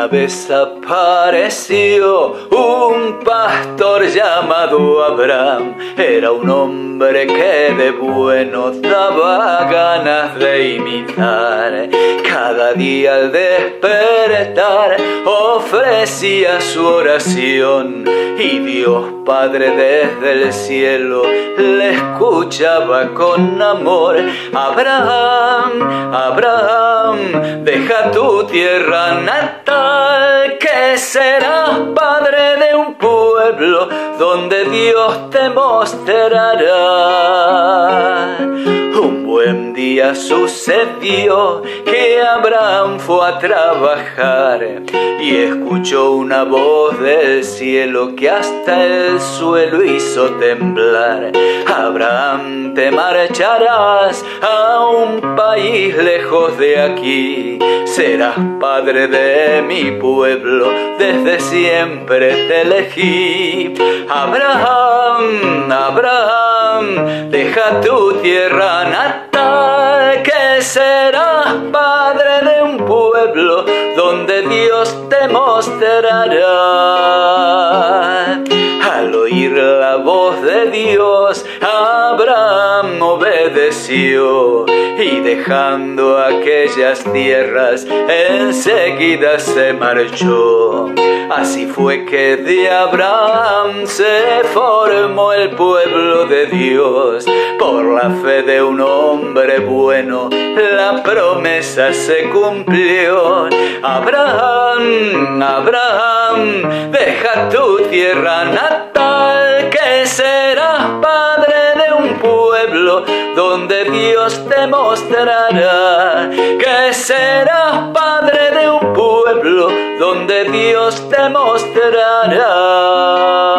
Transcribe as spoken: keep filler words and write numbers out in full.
vez apareció un pastor llamado Abraham. Era un hombre que de bueno daba ganas de imitar. Cada día al despertar ofrecía su oración y Dios Padre desde el cielo le escuchaba con amor. Abraham, Abraham, deja tu tierra natal, que serás padre de un pueblo donde Dios te mostrará. Un buen día sucedió que Abraham fue a trabajar y escuchó una voz del cielo que hasta el suelo hizo temblar. Abraham, te marcharás a un país lejos de aquí, serás padre de mi pueblo, desde siempre te elegí. Abraham, Abraham, deja tu tierra natal, que serás padre de un pueblo donde Dios te mostrará. Al oír la voz de Dios, Abraham obedeció y dejando aquellas tierras enseguida se marchó. Así fue que de Abraham se formó el pueblo de Dios. Por la fe de un hombre bueno, la promesa se cumplió. Abraham, Abraham, deja tu tierra natal, que serás padre de un pueblo donde Dios te mostrará. Que serás padre de un pueblo donde Dios te mostrará.